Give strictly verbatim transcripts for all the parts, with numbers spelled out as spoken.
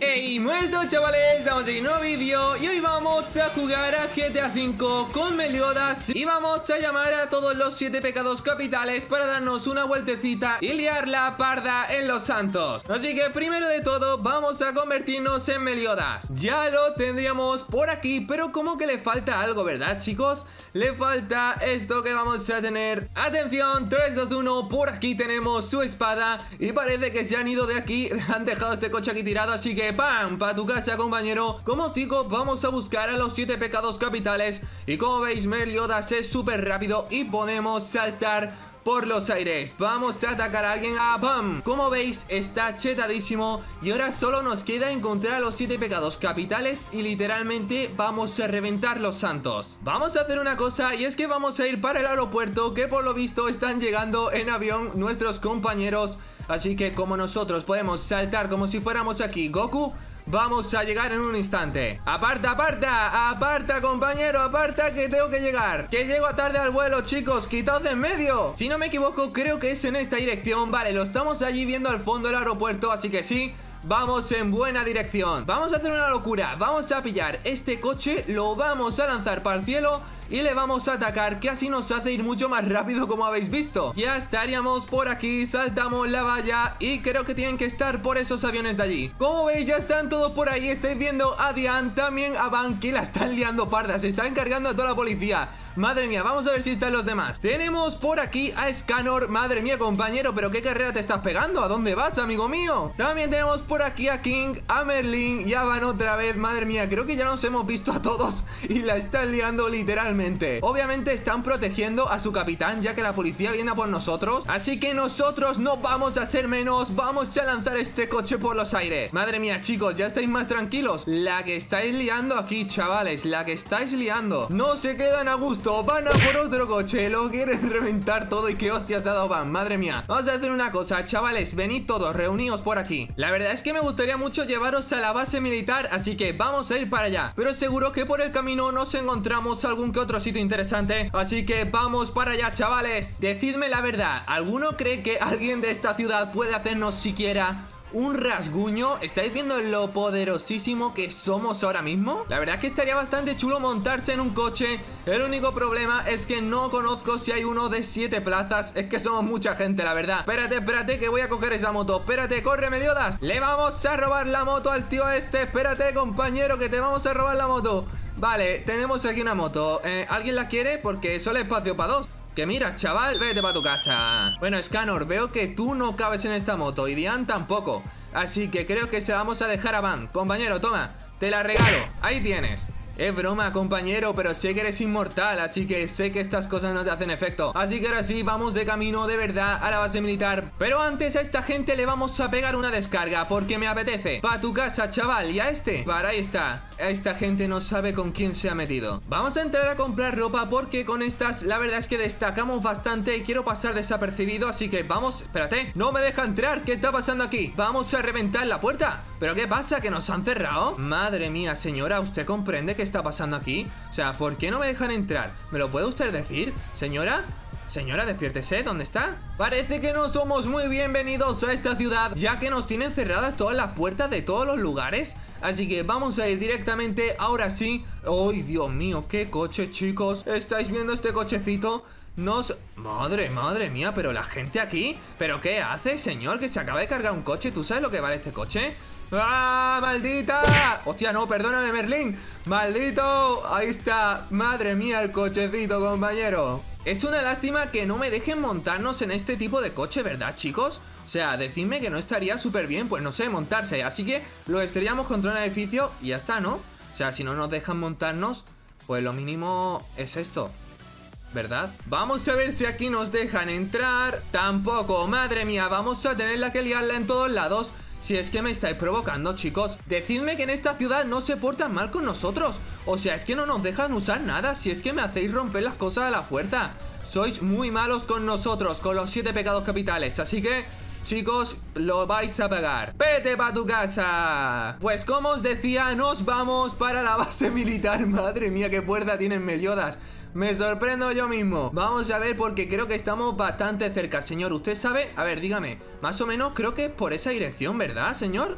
Hey, muerto chavales, estamos en un nuevo vídeo y hoy vamos a jugar a G T A cinco con Meliodas y vamos a llamar a todos los siete pecados capitales para darnos una vueltecita y liar la parda en Los Santos. Así que primero de todo vamos a convertirnos en Meliodas. Ya lo tendríamos por aquí, pero como que le falta algo, ¿verdad, chicos? Le falta esto que vamos a tener. Atención, tres, dos, uno, por aquí tenemos su espada y parece que se han ido de aquí, han dejado este coche aquí tirado, así que ¡pam! Para tu casa, compañero. Como digo, vamos a buscar a los siete pecados capitales y como veis, Meliodas es súper rápido y podemos saltar por los aires. Vamos a atacar a alguien. ¡Ah, pam! Como veis, está chetadísimo y ahora solo nos queda encontrar a los siete pecados capitales y literalmente vamos a reventar Los Santos. Vamos a hacer una cosa y es que vamos a ir para el aeropuerto, que por lo visto están llegando en avión nuestros compañeros. Así que como nosotros podemos saltar como si fuéramos aquí Goku, vamos a llegar en un instante. ¡Aparta, aparta! ¡Aparta, compañero! ¡Aparta, que tengo que llegar! ¡Que llego tarde al vuelo, chicos! ¡Quitaos de en medio! Si no me equivoco, creo que es en esta dirección. Vale, lo estamos allí viendo al fondo del aeropuerto, así que sí, vamos en buena dirección. Vamos a hacer una locura. Vamos a pillar este coche, lo vamos a lanzar para el cielo y le vamos a atacar, que así nos hace ir mucho más rápido, como habéis visto. Ya estaríamos por aquí, saltamos la valla y creo que tienen que estar por esos aviones de allí. Como veis, ya están todos por ahí. Estáis viendo a Diane, también a Van, que la están liando parda. Se están cargando a toda la policía. Madre mía, vamos a ver si están los demás. Tenemos por aquí a Scanor. Madre mía, compañero, pero qué carrera te estás pegando. ¿A dónde vas, amigo mío? También tenemos por aquí a King, a Merlin y a Van otra vez. Madre mía, creo que ya nos hemos visto a todos y la están liando literalmente. Obviamente están protegiendo a su capitán, ya que la policía viene a por nosotros. Así que nosotros no vamos a ser menos. Vamos a lanzar este coche por los aires. Madre mía, chicos, ya estáis más tranquilos. La que estáis liando aquí, chavales, la que estáis liando. No se quedan a gusto, van a por otro coche. Lo quieren reventar todo y qué hostias ha dado Van. Madre mía, vamos a hacer una cosa, chavales, venid todos, reuníos por aquí. La verdad es que me gustaría mucho llevaros a la base militar, así que vamos a ir para allá. Pero seguro que por el camino nos encontramos algún que otro sitio interesante, así que vamos para allá, chavales. Decidme la verdad, ¿alguno cree que alguien de esta ciudad puede hacernos siquiera un rasguño? ¿Estáis viendo lo poderosísimo que somos ahora mismo? La verdad es que estaría bastante chulo montarse en un coche. El único problema es que no conozco si hay uno de siete plazas. Es que somos mucha gente, la verdad. Espérate, espérate, que voy a coger esa moto. Espérate, corre, Meliodas. Le vamos a robar la moto al tío este. Espérate, compañero, que te vamos a robar la moto. Vale, tenemos aquí una moto. eh, ¿Alguien la quiere? Porque solo hay espacio para dos. Que mira, chaval, vete para tu casa. Bueno, Scanor, veo que tú no cabes en esta moto y Diane tampoco, así que creo que se la vamos a dejar a Van. Compañero, toma, te la regalo. Ahí tienes. Es broma, compañero, pero sé que eres inmortal, así que sé que estas cosas no te hacen efecto. Así que ahora sí, vamos de camino de verdad a la base militar. Pero antes a esta gente le vamos a pegar una descarga, porque me apetece. Pa' tu casa, chaval, y a este. Para, ahí está. A esta gente no sabe con quién se ha metido. Vamos a entrar a comprar ropa, porque con estas la verdad es que destacamos bastante y quiero pasar desapercibido, así que vamos. Espérate, no me deja entrar. ¿Qué está pasando aquí? Vamos a reventar la puerta. ¿Pero qué pasa? ¿Que nos han cerrado? Madre mía, señora, ¿usted comprende qué está pasando aquí? O sea, ¿por qué no me dejan entrar? ¿Me lo puede usted decir, señora? Señora, despiértese, ¿dónde está? Parece que no somos muy bienvenidos a esta ciudad, ya que nos tienen cerradas todas las puertas de todos los lugares. Así que vamos a ir directamente, ahora sí. ¡Ay, Dios mío! ¡Qué coche, chicos! ¿Estáis viendo este cochecito? Nos... Madre, madre mía, pero la gente aquí... ¿Pero qué hace, señor? Que se acaba de cargar un coche. ¿Tú sabes lo que vale este coche? ¡Ah, maldita! Hostia, no, perdóname, Merlin. ¡Maldito! Ahí está. Madre mía, el cochecito, compañero. Es una lástima que no me dejen montarnos en este tipo de coche, ¿verdad, chicos? O sea, decidme que no estaría súper bien, pues no sé, montarse. Así que lo estrellamos contra un edificio y ya está, ¿no? O sea, si no nos dejan montarnos, pues lo mínimo es esto, ¿verdad? Vamos a ver si aquí nos dejan entrar. Tampoco, madre mía, vamos a tener que liarla en todos lados. Si es que me estáis provocando, chicos. Decidme que en esta ciudad no se portan mal con nosotros. O sea, es que no nos dejan usar nada. Si es que me hacéis romper las cosas a la fuerza. Sois muy malos con nosotros, con los siete pecados capitales. Así que, chicos, lo vais a pagar. ¡Vete pa' tu casa! Pues como os decía, nos vamos para la base militar. Madre mía, qué puerta tienen Meliodas. Me sorprendo yo mismo. Vamos a ver, porque creo que estamos bastante cerca. Señor, ¿usted sabe? A ver, dígame. Más o menos creo que es por esa dirección, ¿verdad, señor?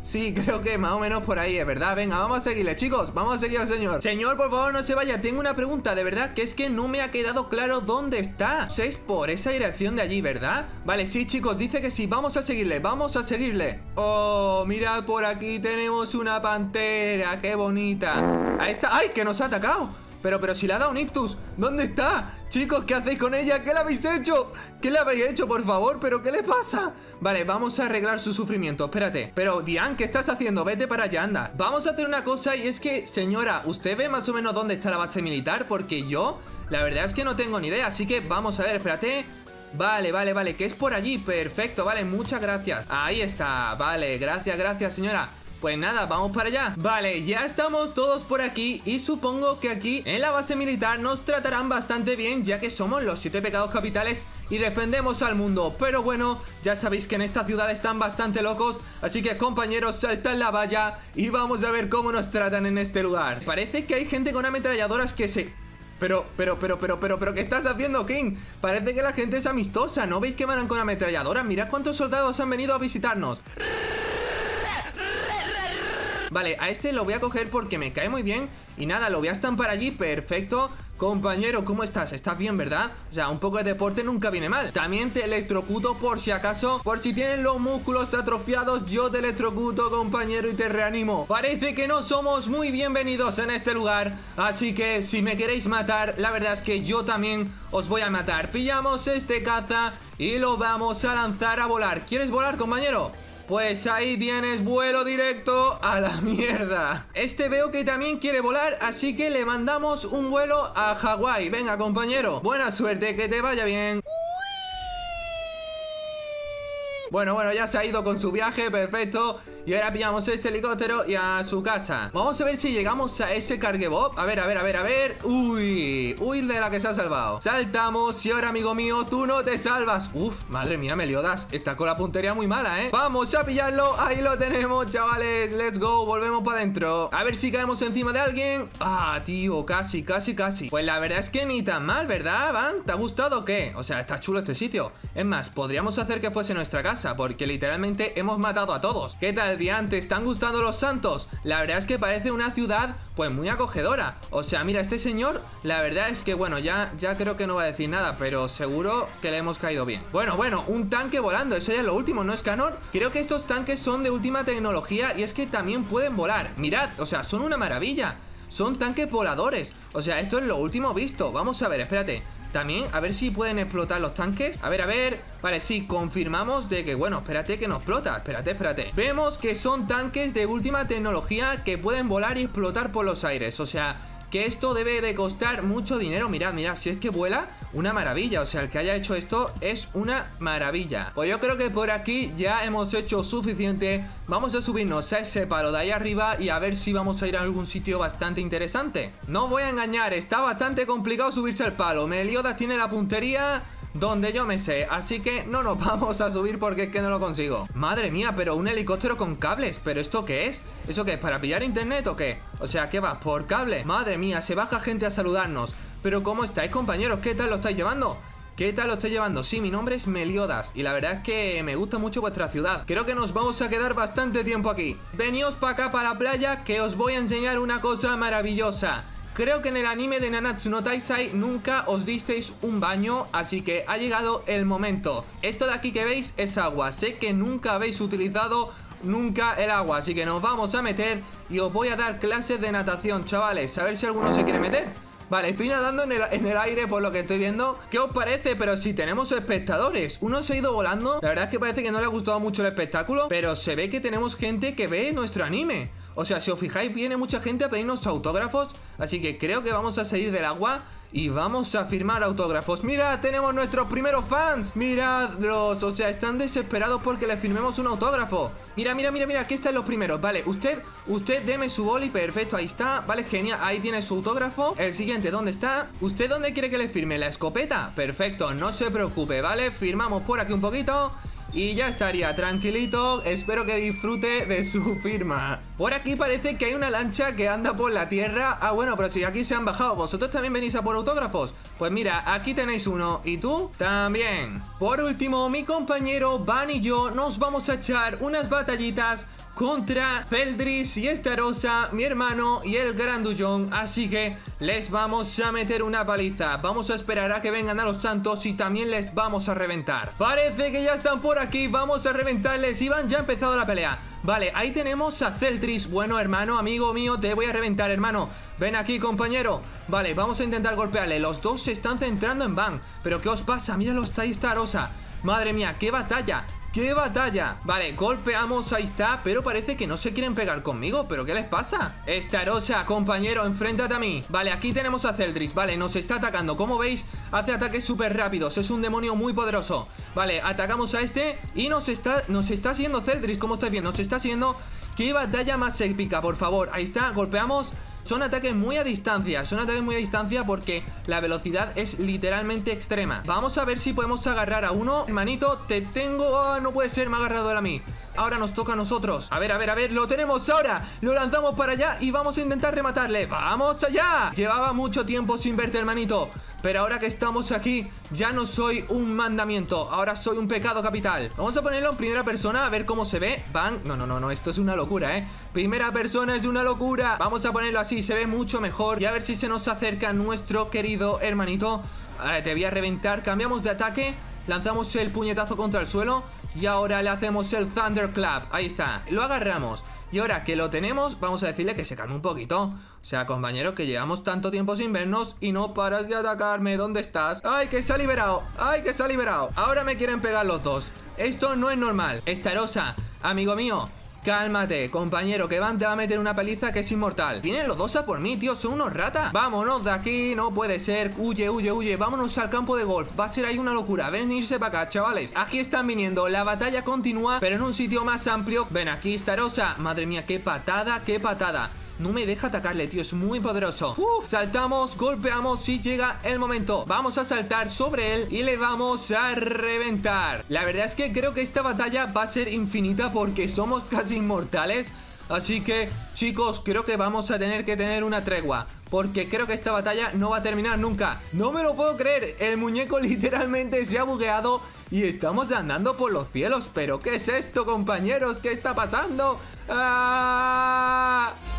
Sí, creo que más o menos por ahí, es verdad. Venga, vamos a seguirle, chicos, vamos a seguir al señor. Señor, por favor, no se vaya. Tengo una pregunta, de verdad, que es que no me ha quedado claro dónde está. O sea, es por esa dirección de allí, ¿verdad? Vale, sí, chicos, dice que sí. Vamos a seguirle, vamos a seguirle. Oh, mirad, por aquí tenemos una pantera. Qué bonita. Ahí está. ¡Ay, que nos ha atacado! Pero, pero si le ha dado un ictus. ¿Dónde está? Chicos, ¿qué hacéis con ella? ¿Qué le habéis hecho? ¿Qué le habéis hecho, por favor? ¿Pero qué le pasa? Vale, vamos a arreglar su sufrimiento, espérate. Pero, Diane, ¿qué estás haciendo? Vete para allá, anda. Vamos a hacer una cosa y es que, señora, ¿usted ve más o menos dónde está la base militar? Porque yo, la verdad es que no tengo ni idea. Así que vamos a ver, espérate. Vale, vale, vale, que es por allí. Perfecto, vale, muchas gracias. Ahí está, vale, gracias, gracias, señora. Pues nada, vamos para allá. Vale, ya estamos todos por aquí y supongo que aquí en la base militar nos tratarán bastante bien, ya que somos los siete pecados capitales y defendemos al mundo. Pero bueno, ya sabéis que en esta ciudad están bastante locos, así que compañeros, saltad la valla y vamos a ver cómo nos tratan en este lugar. Parece que hay gente con ametralladoras que se... Pero, pero, pero, pero, pero, pero, ¿qué estás haciendo, King? Parece que la gente es amistosa, ¿no veis que van con ametralladoras? Mirad cuántos soldados han venido a visitarnos. Vale, a este lo voy a coger porque me cae muy bien. Y nada, lo voy a estampar allí, perfecto. Compañero, ¿cómo estás? ¿Estás bien, verdad? O sea, un poco de deporte nunca viene mal. También te electrocuto por si acaso. Por si tienes los músculos atrofiados, yo te electrocuto, compañero, y te reanimo. Parece que no somos muy bienvenidos en este lugar, así que si me queréis matar, la verdad es que yo también os voy a matar. Pillamos este caza y lo vamos a lanzar a volar. ¿Quieres volar, compañero? Pues ahí tienes, vuelo directo a la mierda. Este veo que también quiere volar, así que le mandamos un vuelo a Hawái. Venga, compañero, buena suerte, que te vaya bien. Bueno, bueno, ya se ha ido con su viaje, perfecto. Y ahora pillamos este helicóptero y a su casa. Vamos a ver si llegamos a ese carguebob. A ver, a ver, a ver, a ver. Uy, uy, de la que se ha salvado. Saltamos y ahora, amigo mío, tú no te salvas. Uf, madre mía, Meliodas, está con la puntería muy mala, ¿eh? Vamos a pillarlo, ahí lo tenemos, chavales. Let's go, volvemos para adentro. A ver si caemos encima de alguien. Ah, tío, casi, casi, casi. Pues la verdad es que ni tan mal, ¿verdad, Van? ¿Te ha gustado o qué? O sea, está chulo este sitio. Es más, podríamos hacer que fuese nuestra casa, porque literalmente hemos matado a todos. ¿Qué tal, Diane? ¿Te están gustando los santos? La verdad es que parece una ciudad pues muy acogedora. O sea, mira, este señor, la verdad es que, bueno, ya, ya creo que no va a decir nada, pero seguro que le hemos caído bien. Bueno, bueno, un tanque volando, eso ya es lo último, ¿no, Scanor? Creo que estos tanques son de última tecnología y es que también pueden volar. Mirad, o sea, son una maravilla. Son tanques voladores. O sea, esto es lo último visto. Vamos a ver, espérate. También, a ver si pueden explotar los tanques. A ver, a ver, vale, sí, confirmamos de que, bueno, espérate que no explota. Espérate, espérate. Vemos que son tanques de última tecnología que pueden volar y explotar por los aires. O sea, que esto debe de costar mucho dinero. Mirad, mirad, si es que vuela, una maravilla. O sea, el que haya hecho esto es una maravilla. Pues yo creo que por aquí ya hemos hecho suficiente. Vamos a subirnos a ese palo de ahí arriba y a ver si vamos a ir a algún sitio bastante interesante. No voy a engañar, está bastante complicado subirse al palo. Meliodas tiene la puntería donde yo me sé, así que no nos vamos a subir porque es que no lo consigo. Madre mía, pero un helicóptero con cables. ¿Pero esto qué es? ¿Eso qué es? ¿Para pillar internet o qué? O sea, ¿qué va? ¿Por cable? Madre mía, se baja gente a saludarnos. Pero ¿cómo estáis, compañeros? ¿Qué tal lo estáis llevando? ¿Qué tal lo estoy llevando? Sí, mi nombre es Meliodas y la verdad es que me gusta mucho vuestra ciudad. Creo que nos vamos a quedar bastante tiempo aquí. Veníos para acá, para la playa, que os voy a enseñar una cosa maravillosa. Creo que en el anime de Nanatsu no Taizai nunca os disteis un baño, así que ha llegado el momento. Esto de aquí que veis es agua. Sé que nunca habéis utilizado nunca el agua, así que nos vamos a meter y os voy a dar clases de natación, chavales. A ver si alguno se quiere meter. Vale, estoy nadando en el, en el aire por lo que estoy viendo. ¿Qué os parece? Pero si tenemos espectadores. Uno se ha ido volando. La verdad es que parece que no le ha gustado mucho el espectáculo, pero se ve que tenemos gente que ve nuestro anime. O sea, si os fijáis, viene mucha gente a pedirnos autógrafos. Así que creo que vamos a salir del agua y vamos a firmar autógrafos. Mirad, tenemos nuestros primeros fans. Miradlos, o sea, están desesperados porque les firmemos un autógrafo. Mira, mira, mira, mira, aquí están los primeros. Vale, usted, usted deme su boli, perfecto, ahí está. Vale, genial, ahí tiene su autógrafo. El siguiente, ¿dónde está? ¿Usted dónde quiere que le firme? ¿La escopeta? Perfecto, no se preocupe, ¿vale? Firmamos por aquí un poquito y ya estaría, tranquilito. Espero que disfrute de su firma. Por aquí parece que hay una lancha que anda por la tierra. Ah, bueno, pero si aquí se han bajado, ¿vosotros también venís a por autógrafos? Pues mira, aquí tenéis uno. ¿Y tú? También. Por último, mi compañero Van y yo nos vamos a echar unas batallitas contra Celdris y Estarossa, mi hermano y el Grandullón. Así que les vamos a meter una paliza. Vamos a esperar a que vengan a los santos y también les vamos a reventar. Parece que ya están por aquí. Vamos a reventarles. Iván, ya ha empezado la pelea. Vale, ahí tenemos a Celdris. Bueno, hermano, amigo mío, te voy a reventar, hermano. Ven aquí, compañero. Vale, vamos a intentar golpearle. Los dos se están centrando en Van. ¿Pero qué os pasa? Míralo, está ahí Estarossa. Madre mía, qué batalla. ¡Qué batalla! Vale, golpeamos, ahí está. Pero parece que no se quieren pegar conmigo. ¿Pero qué les pasa? Estarossa, compañero, enfréntate a mí. Vale, aquí tenemos a Celdris. Vale, nos está atacando. Como veis, hace ataques súper rápidos. Es un demonio muy poderoso. Vale, atacamos a este y nos está, nos está siguiendo Celdris. Como estáis viendo, nos está siguiendo. ¡Qué batalla más épica, por favor! Ahí está, golpeamos. Son ataques muy a distancia. Son ataques muy a distancia porque la velocidad es literalmente extrema. Vamos a ver si podemos agarrar a uno. Hermanito, te tengo... Oh, no puede ser, me ha agarrado él a mí. Ahora nos toca a nosotros. A ver, a ver, a ver, lo tenemos ahora. Lo lanzamos para allá y vamos a intentar rematarle. ¡Vamos allá! Llevaba mucho tiempo sin verte, hermanito. Pero ahora que estamos aquí, ya no soy un mandamiento. Ahora soy un pecado capital. Vamos a ponerlo en primera persona, a ver cómo se ve. Van, no, no, no, no, esto es una locura, ¿eh? Primera persona es una locura. Vamos a ponerlo así, se ve mucho mejor. Y a ver si se nos acerca nuestro querido hermanito. eh, Te voy a reventar, cambiamos de ataque. Lanzamos el puñetazo contra el suelo. Y ahora le hacemos el Thunderclap. Ahí está, lo agarramos. Y ahora que lo tenemos, vamos a decirle que se calme un poquito. O sea, compañero, que llevamos tanto tiempo sin vernos y no paras de atacarme. ¿Dónde estás? ¡Ay, que se ha liberado! ¡Ay, que se ha liberado! Ahora me quieren pegar los dos. Esto no es normal. Estarossa, amigo mío, cálmate, compañero, que Van te va a meter una paliza que es inmortal. Vienen los dos a por mí, tío, son unos ratas. Vámonos de aquí, no puede ser. Huye, huye, huye, vámonos al campo de golf. Va a ser ahí una locura, venirse para acá, chavales. Aquí están viniendo, la batalla continúa, pero en un sitio más amplio. Ven aquí, Estarossa. Madre mía, qué patada, qué patada. No me deja atacarle, tío, es muy poderoso. Uf, saltamos, golpeamos si llega el momento. Vamos a saltar sobre él y le vamos a reventar. La verdad es que creo que esta batalla va a ser infinita porque somos casi inmortales. Así que, chicos, creo que vamos a tener que tener una tregua, porque creo que esta batalla no va a terminar nunca. No me lo puedo creer, el muñeco literalmente se ha bugueado y estamos andando por los cielos. ¿Pero qué es esto, compañeros? ¿Qué está pasando? ¡Ah!